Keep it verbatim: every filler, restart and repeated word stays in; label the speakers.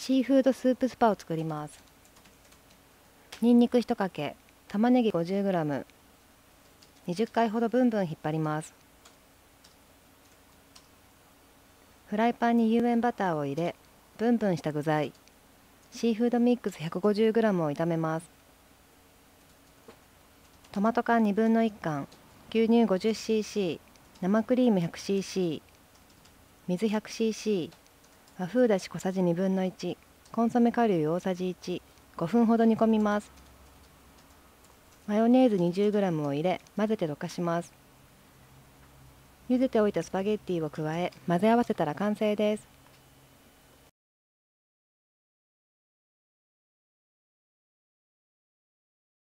Speaker 1: シーフードスープスパを作ります。にんにくいちかけ、玉ねぎ ごじゅうグラム、にじゅっかいほどブンブン引っ張ります。フライパンに有塩バターを入れ、ブンブンした具材、シーフードミックス ひゃくごじゅうグラム を炒めます。トマト缶にぶんのいっかん、牛乳 ごじゅっシーシー、生クリーム ひゃくシーシー、水 ひゃくシーシー、和風だし小さじにぶんのいち、コンソメ顆粒大さじいち、ごふんほど煮込みます。マヨネーズ にじゅうグラム を入れ、混ぜて溶かします。茹でておいたスパゲッティを加え、混ぜ合わせたら完成です。